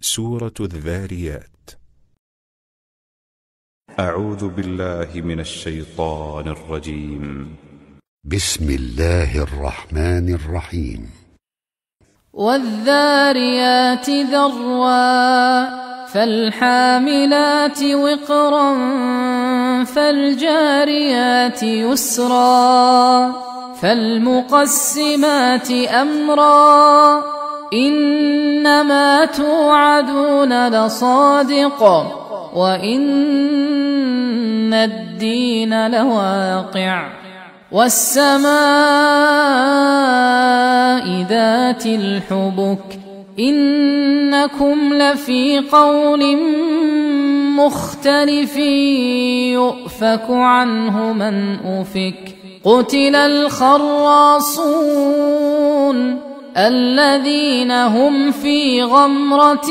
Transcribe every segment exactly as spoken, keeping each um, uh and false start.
سورة الذاريات. أعوذ بالله من الشيطان الرجيم. بسم الله الرحمن الرحيم. والذاريات ذروا فالحاملات وقرا فالجاريات يسرا فالمقسمات أمرا إنما توعدون لصادق وإن الدين لواقع والسماء ذات الحبك إنكم لفي قول مختلف يؤفك عنه من أفك قتل الخراصون الذين هم في غمرة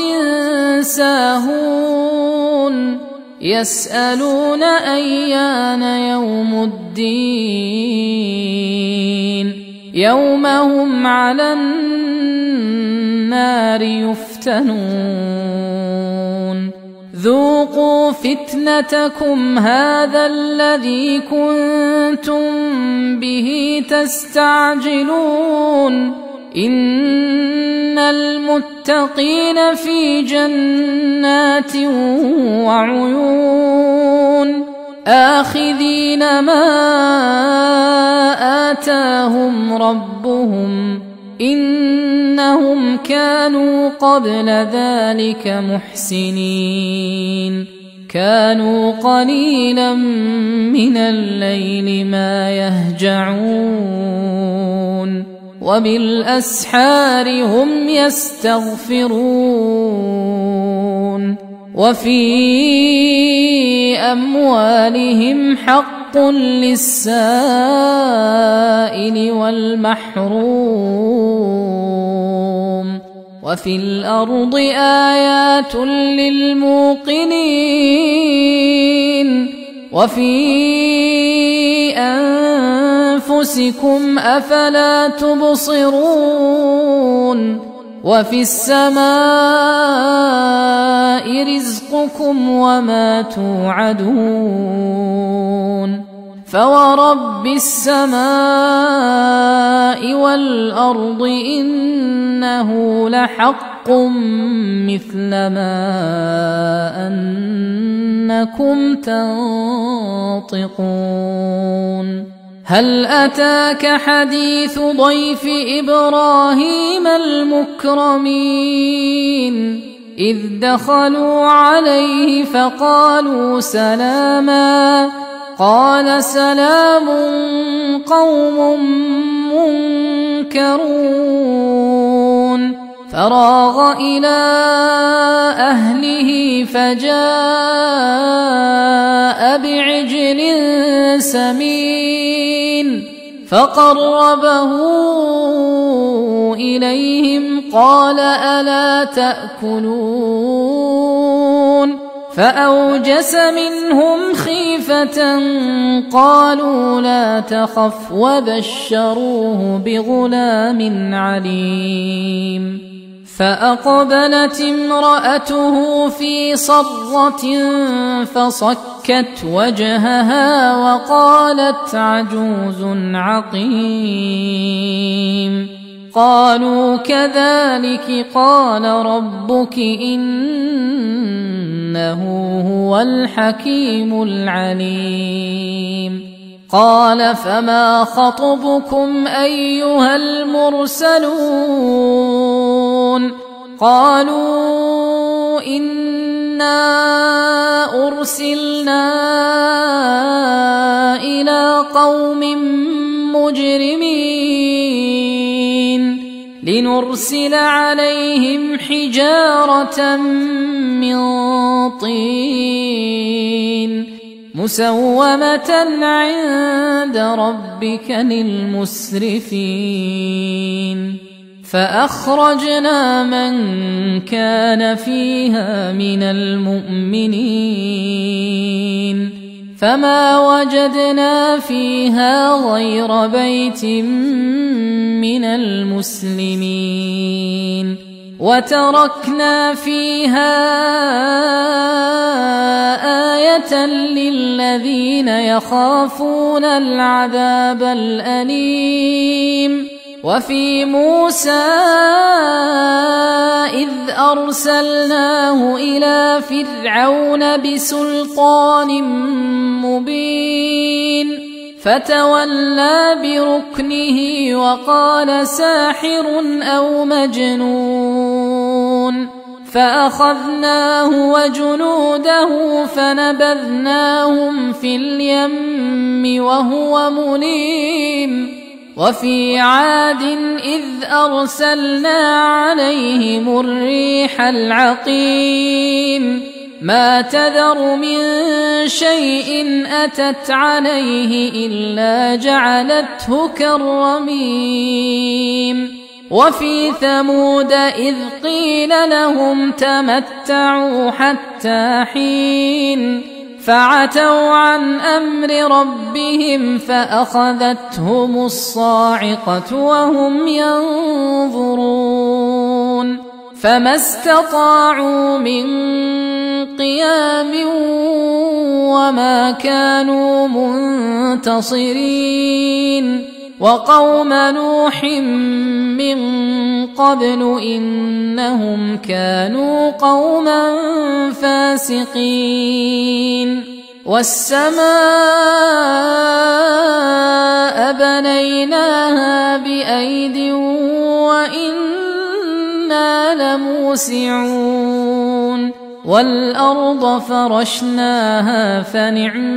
ساهون يسألون أيان يوم الدين يوم هم على النار يفتنون ذوقوا فتنتكم هذا الذي كنتم به تستعجلون إن المتقين في جنات وعيون آخذين ما آتاهم ربهم إنهم كانوا قبل ذلك محسنين كانوا قليلا من الليل ما يهجعون وبالأسحار هم يستغفرون وفي أموالهم حق للسائل والمحروم وفي الأرض آيات للموقنين وفي أنفسكم أفلا تبصرون وفي السماء رزقكم وما توعدون فورب السماء والأرض إنه لحق مثل ما أنكم تنطقون هل أتاك حديث ضيف إبراهيم المكرمين إذ دخلوا عليه فقالوا سلاما قال سلام قوم منكرون فراغ إلى أهله فجاء بعجل سمين فقربه إليهم قال ألا تأكلون فأوجس منهم خيفة قالوا لا تخف وبشروه بغلام عليم فأقبلت امرأته في صرة فصكت وجهها وقالت عجوز عقيم قالوا كذلك قال ربك إنه هو الحكيم العليم قال فما خطبكم أيها المرسلون قالوا إنا أرسلنا إلى قوم مجرمين لنرسل عليهم حجارة من طين مسومة عند ربك للمسرفين فأخرجنا من كان فيها من المؤمنين فما وجدنا فيها غير بيت من المسلمين وتركنا فيها آية للذين يخافون العذاب الأليم. وفي موسى إذ أرسلناه إلى فرعون بسلطان مبين فتولى بركنه وقال ساحر أو مجنون، فأخذناه وجنوده فنبذناهم في اليم وهو مليم. وفي عاد إذ أرسلنا عليهم الريح العقيم ما تذر من شيء أتت عليه إلا جعلته كالرميم. وفي ثمود إذ قيل لهم تمتعوا حتى حين فعتوا عن أمر ربهم فأخذتهم الصاعقة وهم ينظرون فما استطاعوا من قيام وما كانوا منتصرين. وقوم نوح من قبل إنهم كانوا قوما فاسقين. والسماء بنيناها بأيد وإنا لموسعون والأرض فرشناها فنعم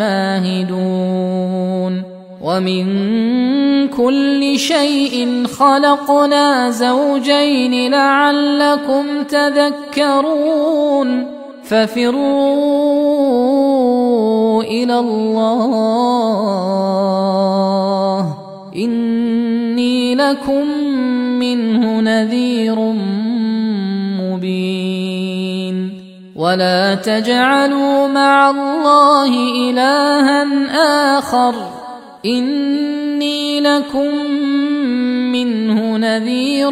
الماهدون. ومن كل شيء خلقنا زوجين لعلكم تذكرون. ففروا إلى الله إني لكم منه نذير مبين. ولا تجعلوا مع الله إلها آخر إني لكم منه نذير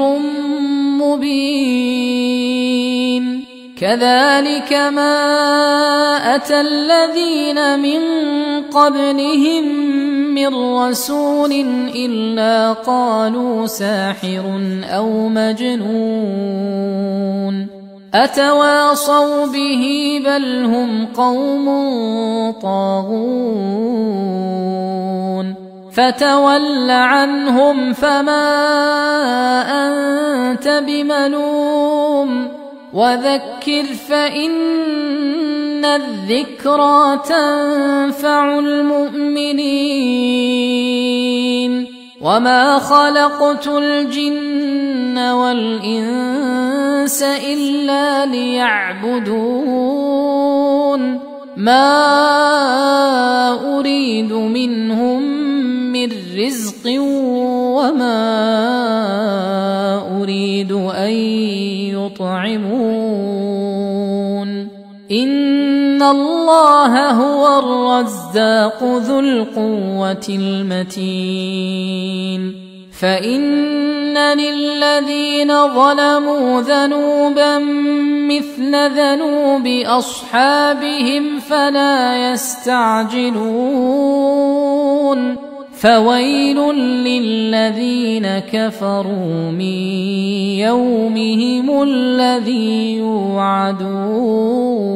مبين. كذلك ما أتى الذين من قبلهم من رسول إلا قالوا ساحر أو مجنون أتواصوا به بل هم قوم طاغون. فتول عنهم فما أنت بملوم وذكر فإن الذكرى تنفع المؤمنين. وما خلقت الجن والإنس إلا ليعبدون ما أريد منهم من رزق وما أريد أن يطعمون إن الله هو الرزاق ذو القوة المتين. فإن للذين ظلموا ذنوبا مثل ذنوب أصحابهم فلا يستعجلون. فويل للذين كفروا من يومهم الذي يوعدون.